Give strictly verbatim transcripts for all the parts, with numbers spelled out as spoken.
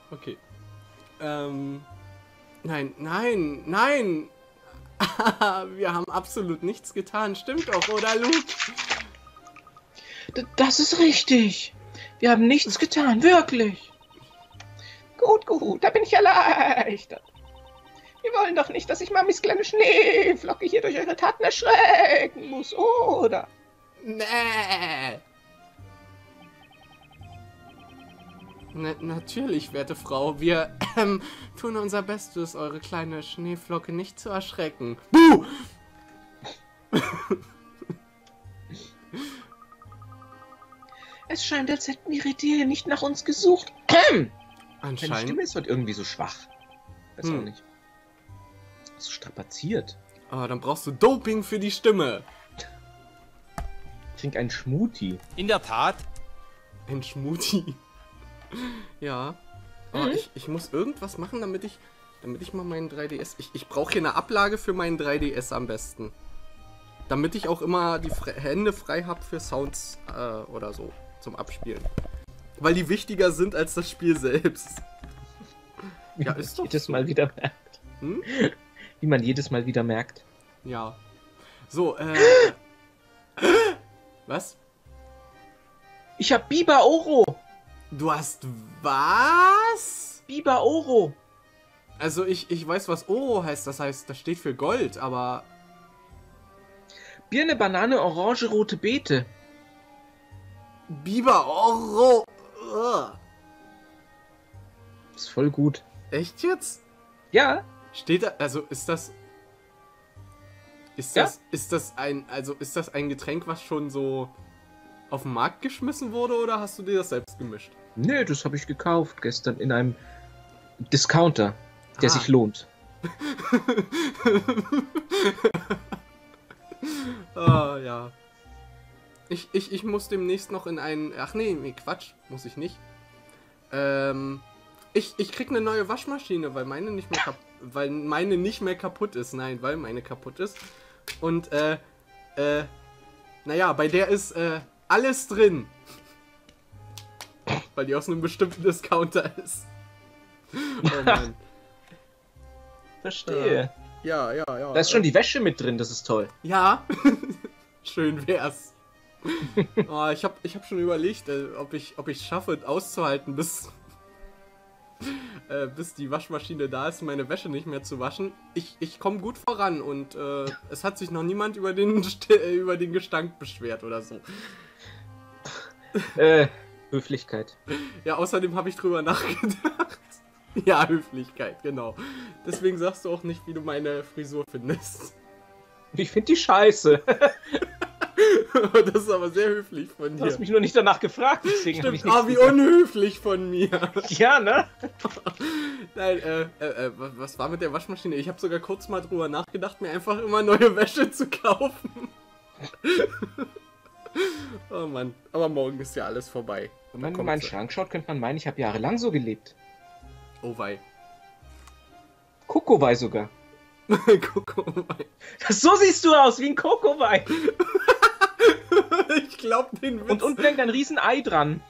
Okay. Ähm. Nein, nein, nein! Wir haben absolut nichts getan. Stimmt doch, oder, Luke? D das ist richtig. Wir haben nichts getan, wirklich. Gut, gut, da bin ich erleichtert. Wir wollen doch nicht, dass ich Mamis kleine Schneeflocke hier durch eure Taten erschrecken muss, oder? Nee. Na, natürlich, werte Frau. Wir ähm, tun unser Bestes, eure kleine Schneeflocke nicht zu erschrecken. Buh! Es scheint, als hätten ihre Tiere nicht nach uns gesucht. Meine Anscheinend. Stimme ist heute irgendwie so schwach. Weiß Hm. auch nicht. So strapaziert. Oh, dann brauchst du Doping für die Stimme. Trink einen Schmuti. In der Tat. Ein Schmuti. Ja. Aber Mhm. ich, ich muss irgendwas machen, damit ich, damit ich mal meinen drei D S... Ich, ich brauche hier eine Ablage für meinen drei D S am besten. Damit ich auch immer die Fre Hände frei habe für Sounds äh, oder so zum Abspielen. Weil die wichtiger sind als das Spiel selbst. Ja, ist doch jedes so. Mal wieder merkt. Hm? Wie man jedes Mal wieder merkt. Ja. So, äh... Was? Ich hab Biber Oro. Du hast was? Biber Oro. Also ich, ich weiß, was Oro heißt. Das heißt, das steht für Gold, aber... Birne, Banane, Orange, rote Beete. Biber Oro... Ugh. Ist voll gut. Echt jetzt? Ja. Steht da... Also ist das... Ist Ja? das... Ist das ein... Also ist das ein Getränk, was schon so... auf den Markt geschmissen wurde, oder hast du dir das selbst gemischt? Nee, das habe ich gekauft gestern in einem Discounter, der Ah. sich lohnt. Ah, ja. Ich, ich, ich muss demnächst noch in einen... Ach nee, nee, Quatsch. Muss ich nicht. Ähm... Ich, ich krieg eine neue Waschmaschine, weil meine nicht mehr kaputt... Weil meine nicht mehr kaputt ist. Nein, weil meine kaputt ist. Und, äh... Äh... Naja, bei der ist, äh... alles drin. Weil die aus einem bestimmten Discounter ist. Oh Mann. Verstehe. Ja, ja, ja. Da ist schon die Wäsche mit drin, das ist toll. Ja. Schön wär's. Oh, ich hab, ich hab schon überlegt, äh, ob ich ob ich schaffe, auszuhalten, bis, äh, bis die Waschmaschine da ist, meine Wäsche nicht mehr zu waschen. Ich, ich komme gut voran und äh, es hat sich noch niemand über den, St äh, über den Gestank beschwert oder so. Äh, Höflichkeit. Ja, außerdem habe ich drüber nachgedacht. Ja, Höflichkeit, genau. Deswegen sagst du auch nicht, wie du meine Frisur findest. Ich finde die scheiße. Das ist aber sehr höflich von Du hast dir. mich nur nicht danach gefragt, deswegen habe ich Stimmt, nichts ah, wie gesagt. unhöflich von mir. Ja, ne? Nein, äh, äh, äh, was war mit der Waschmaschine? Ich habe sogar kurz mal drüber nachgedacht, mir einfach immer neue Wäsche zu kaufen. Oh Mann, aber morgen ist ja alles vorbei. Wenn man Da in meinen kommt's. Schrank schaut, könnte man meinen, ich habe jahrelang so gelebt. Oh wei. Kokowai sogar. Guck mal. So siehst du aus, wie ein Kokowai. Ich glaub den Witz. Und unten hängt ein riesen Ei dran.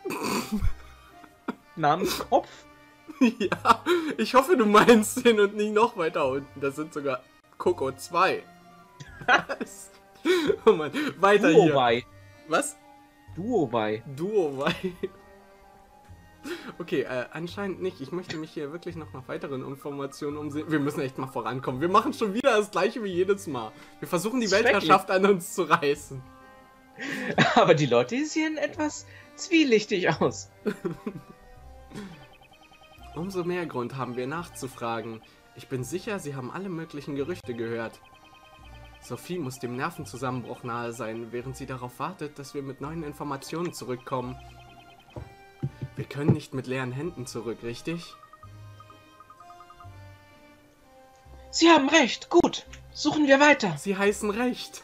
Namens Kopf. Ja, ich hoffe, du meinst den und nicht noch weiter unten. Das sind sogar Coco zwei. Was? Oh Mann, weiter hier. Duowai. Was? Duowai. Duo-Wei. Okay, äh, anscheinend nicht. Ich möchte mich hier wirklich noch nach weiteren Informationen umsehen. Wir müssen echt mal vorankommen. Wir machen schon wieder das gleiche wie jedes Mal. Wir versuchen die Schrecklich. Weltherrschaft an uns zu reißen. Aber die Leute sehen etwas zwielichtig aus. Umso mehr Grund haben wir nachzufragen. Ich bin sicher, Sie haben alle möglichen Gerüchte gehört. Sophie muss dem Nervenzusammenbruch nahe sein, während sie darauf wartet, dass wir mit neuen Informationen zurückkommen. Wir können nicht mit leeren Händen zurück, richtig? Sie haben recht. Gut. Suchen wir weiter. Sie heißen Recht.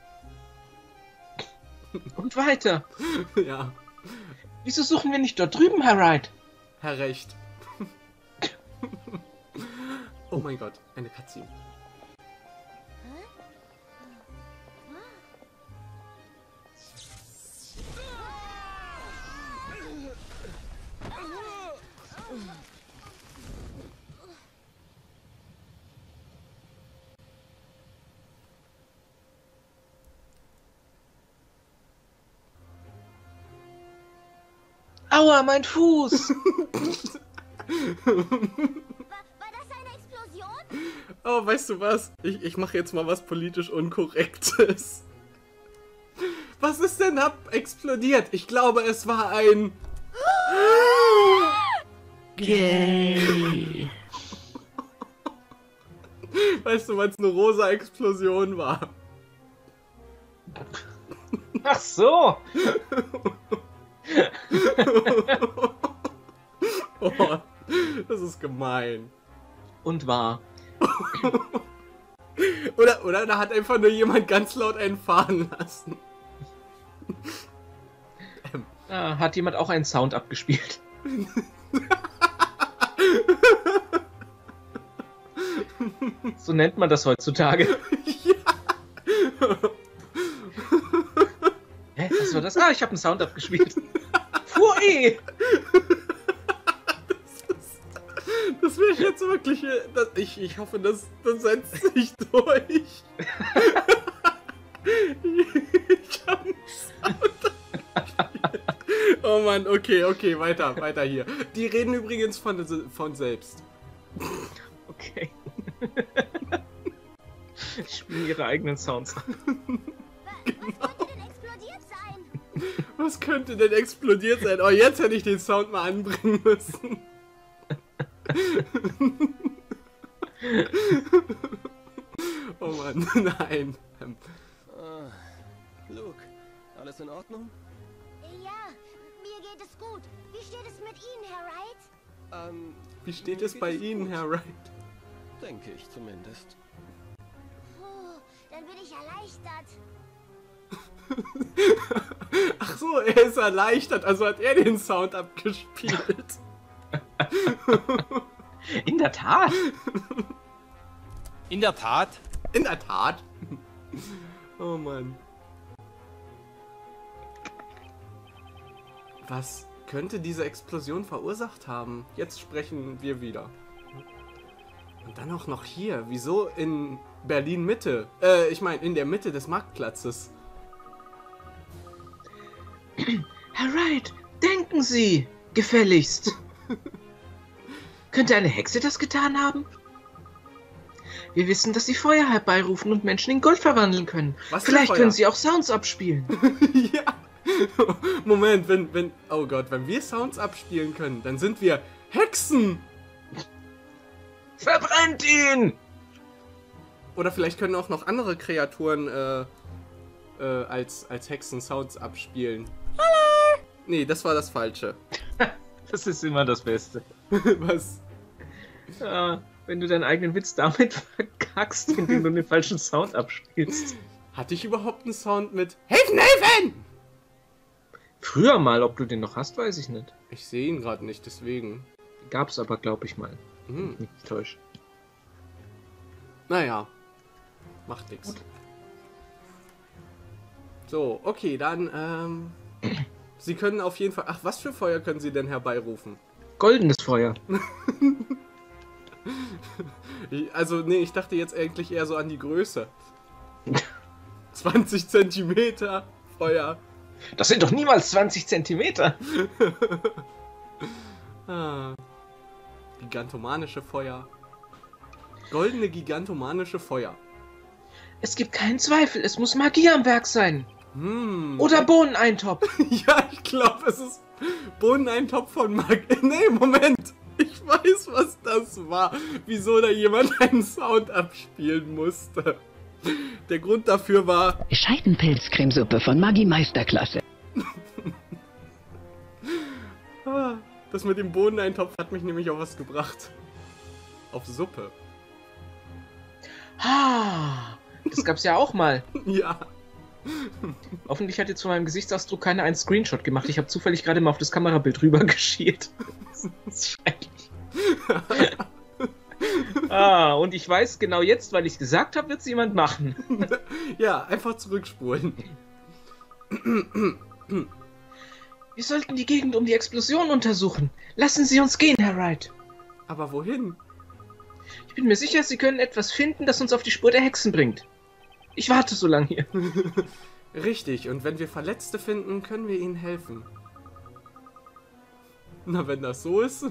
Und weiter. Ja, Wieso suchen wir nicht dort drüben, Herr Wright? Herr Recht. Oh mein Gott, eine Cutscene. Aua, mein Fuß! War, war das eine Explosion? Oh, weißt du was? Ich, ich mache jetzt mal was politisch Unkorrektes. Was ist denn ab explodiert? Ich glaube, es war ein... Gay! Weißt du, weil es eine rosa Explosion war? Ach so! Oh, das ist gemein. Und wahr. Oder, oder da hat einfach nur jemand ganz laut einen fahren lassen. ähm. Ah, hat jemand auch einen Sound abgespielt? So nennt man das heutzutage. Ja. Hä, was war das? Ah, ich habe einen Sound abgespielt. Pfui! Das wäre jetzt wirklich... Das, ich, ich hoffe, das, das setzt sich durch. Ich hab einen Sound abgespielt. Oh Mann, okay, okay, weiter, weiter hier. Die reden übrigens von, von selbst. Okay. Spielen ihre eigenen Sounds. Was könnte denn explodiert sein? Was könnte denn explodiert sein? Oh, jetzt hätte ich den Sound mal anbringen müssen. Oh Mann, nein. Ah, Luke, alles in Ordnung? Ja, mir geht es gut. Wie steht es mit Ihnen, Herr Wright? Ähm, Wie steht mir es geht bei Ihnen, gut. Herr Wright? Denke ich zumindest. Puh, dann bin ich erleichtert. Ach so, er ist erleichtert, also hat er den Sound abgespielt. In der Tat. In der Tat. In der Tat. Oh Mann. Was könnte diese Explosion verursacht haben? Jetzt sprechen wir wieder. Und dann auch noch hier. Wieso in Berlin Mitte? Äh, ich meine in der Mitte des Marktplatzes. Herr Wright, denken Sie, gefälligst. Könnte eine Hexe das getan haben? Wir wissen, dass Sie Feuer herbeirufen und Menschen in Gold verwandeln können. Was für Vielleicht Feuer? können Sie auch Sounds abspielen. Ja. Moment, wenn, wenn, oh Gott, wenn wir Sounds abspielen können, dann sind wir Hexen. Verbrennt ihn! Oder vielleicht können auch noch andere Kreaturen äh, äh, als, als Hexen Sounds abspielen. Hallo! Nee, das war das Falsche. Das ist immer das Beste. Was? Ja, wenn du deinen eigenen Witz damit verkackst, indem du den falschen Sound abspielst. Hatte ich überhaupt einen Sound mit Helfen, helfen? Früher mal, ob du den noch hast, weiß ich nicht. Ich sehe ihn gerade nicht, deswegen. Gab's aber, glaube ich mal. Hm. Nicht täuscht. Naja, macht nichts. So, okay, dann, ähm... Sie können auf jeden Fall... Ach, was für Feuer können Sie denn herbeirufen? Goldenes Feuer. Also, nee, ich dachte jetzt eigentlich eher so an die Größe. zwanzig Zentimeter Feuer. Das sind doch niemals zwanzig Zentimeter. Ah. Gigantomanische Feuer. Goldene gigantomanische Feuer. Es gibt keinen Zweifel, es muss Magie am Werk sein. Hm. Oder Bohneneintopf. Ja, ich glaube, es ist Bohneneintopf von Mag... Nee, Moment. Ich weiß, was das war. Wieso da jemand einen Sound abspielen musste. Der Grund dafür war... Scheidenpilzcremesuppe von Maggi Meisterklasse. Ah, das mit dem Bohneneintopf hat mich nämlich auf was gebracht. Auf Suppe. Ah, das gab's ja auch mal. Ja. Hoffentlich hat jetzt von meinem Gesichtsausdruck keiner einen Screenshot gemacht. Ich habe zufällig gerade mal auf das Kamerabild rüber geschielt. Das ist schrecklich. Ah, und ich weiß genau jetzt, weil ich es gesagt habe, wird es jemand machen. Ja, einfach zurückspulen. Wir sollten die Gegend um die Explosion untersuchen. Lassen Sie uns gehen, Herr Wright. Aber wohin? Ich bin mir sicher, Sie können etwas finden, das uns auf die Spur der Hexen bringt. Ich warte so lange hier. Richtig, und wenn wir Verletzte finden, können wir ihnen helfen. Na, wenn das so ist.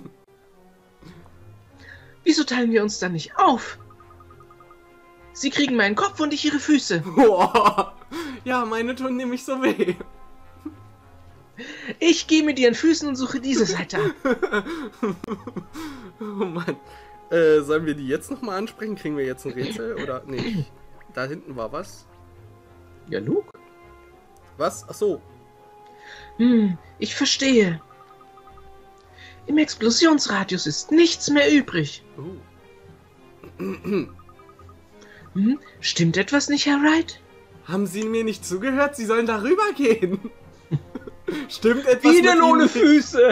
Wieso teilen wir uns dann nicht auf? Sie kriegen meinen Kopf und ich ihre Füße. Boah. Ja, meine tun nämlich so weh. Ich gehe mit ihren Füßen und suche diese Seite ab. Oh Mann. Äh, sollen wir die jetzt nochmal ansprechen? Kriegen wir jetzt ein Rätsel? Oder, nee, da hinten war was. Ja, Luke? Was? Ach so. Hm, ich verstehe. Im Explosionsradius ist nichts mehr übrig. Oh. Hm, stimmt etwas nicht, Herr Wright? Haben Sie mir nicht zugehört? Sie sollen darüber gehen. Stimmt etwas Wie denn mit ohne Ihnen? Füße?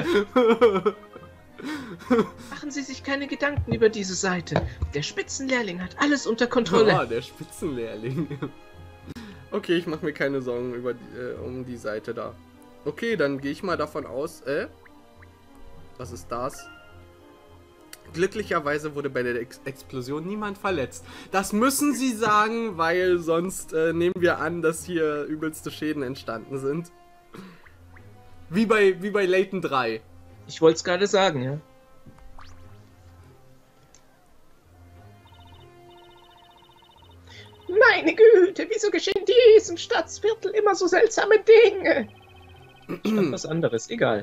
Machen Sie sich keine Gedanken über diese Seite. Der Spitzenlehrling hat alles unter Kontrolle. Ah, der Spitzenlehrling. Okay, ich mache mir keine Sorgen über die, äh, um die Seite da. Okay, dann gehe ich mal davon aus, äh, was ist das? Glücklicherweise wurde bei der Ex Explosion niemand verletzt. Das müssen Sie sagen, weil sonst äh, nehmen wir an, dass hier übelste Schäden entstanden sind. Wie bei, wie bei Layton drei. Ich wollte es gerade sagen, ja. Meine Güte, wieso geschehen diesem Stadtviertel immer so seltsame Dinge? Stand was anderes, egal.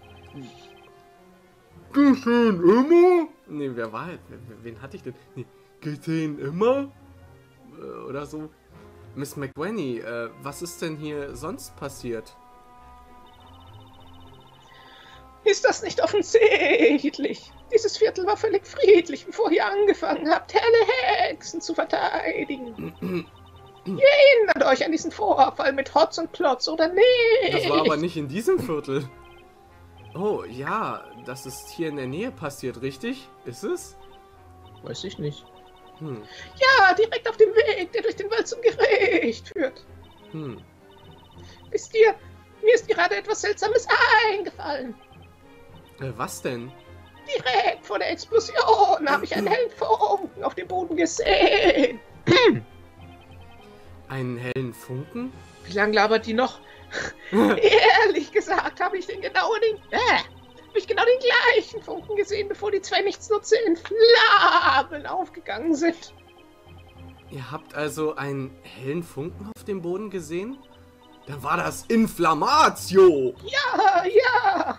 Geschehen immer? Nee, wer war jetzt? Wen hatte ich denn? Nee, geschehen immer? Äh, Oder so. Miss McWenny, äh, was ist denn hier sonst passiert? Ist das nicht offensichtlich? Dieses Viertel war völlig friedlich, bevor ihr angefangen habt, helle Hexen zu verteidigen. Ihr erinnert euch an diesen Vorfall mit Hotz und Klotz, oder nicht? Das war aber nicht in diesem Viertel. Oh, ja, das ist hier in der Nähe passiert, richtig? Ist es? Weiß ich nicht. Hm. Ja, direkt auf dem Weg, der durch den Wald zum Gericht führt. Hm. Wisst ihr, mir ist gerade etwas Seltsames eingefallen. Äh, was denn? Direkt vor der Explosion habe ich einen hellen Funken auf dem Boden gesehen. Einen hellen Funken? Wie lange labert die noch? Ehrlich gesagt habe ich den genau den, äh, habe ich genau den gleichen Funken gesehen, bevor die zwei Nichtsnutze in Flammen aufgegangen sind. Ihr habt also einen hellen Funken auf dem Boden gesehen? Dann war das Inflammatio! Ja, ja.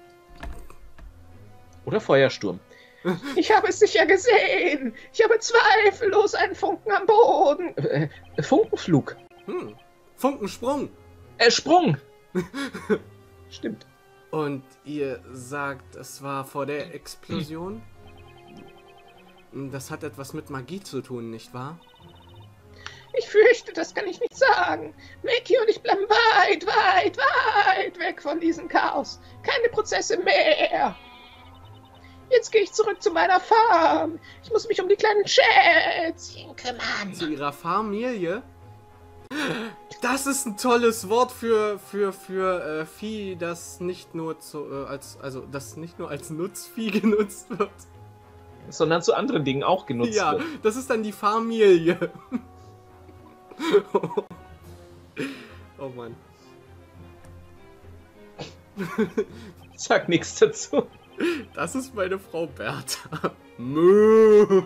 Oder Feuersturm. Ich habe es sicher gesehen. Ich habe zweifellos einen Funken am Boden. Äh, Funkenflug. Hm. Funkensprung! Äh, Sprung. Stimmt. Und ihr sagt, es war vor der Explosion? Das hat etwas mit Magie zu tun, nicht wahr? Ich fürchte, das kann ich nicht sagen. Mickey und ich bleiben weit, weit, weit weg von diesem Chaos. Keine Prozesse mehr. Jetzt gehe ich zurück zu meiner Farm. Ich muss mich um die kleinen Schätzchen kümmern. Zu ihrer Familie? Das ist ein tolles Wort für für für äh, Vieh, das nicht nur zu, äh, als also das nicht nur als Nutzvieh genutzt wird. Sondern zu anderen Dingen auch genutzt Ja, wird. das ist dann die Familie. Oh, oh Mann. Sag nichts dazu. Das ist meine Frau Bertha. Mö.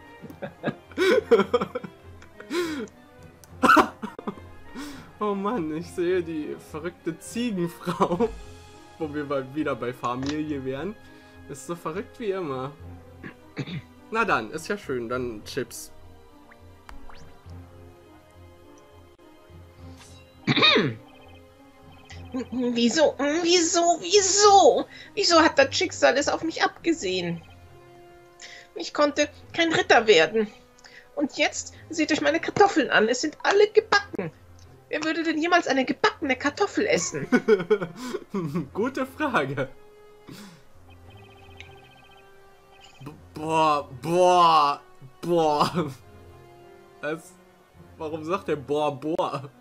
Oh Mann, ich sehe die verrückte Ziegenfrau. Wo wir mal wieder bei Familie wären. Ist so verrückt wie immer. Na dann, ist ja schön. Dann Chips. Wieso, wieso, wieso? Wieso hat das Schicksal es auf mich abgesehen? Ich konnte kein Ritter werden. Und jetzt seht euch meine Kartoffeln an. Es sind alle gebacken. Wer würde denn jemals eine gebackene Kartoffel essen? Gute Frage. B boah, boah, boah. Was? Warum sagt er boah, boah?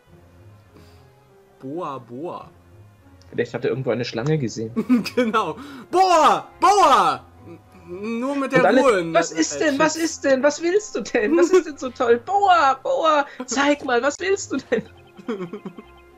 Boah, boah. Vielleicht hat er irgendwo eine Schlange gesehen. Genau. Boah, boah. Nur mit der alle, Ruhe. Was ist denn, was ist denn, was willst du denn? Was ist denn so toll? Boah, boah, zeig mal, was willst du denn?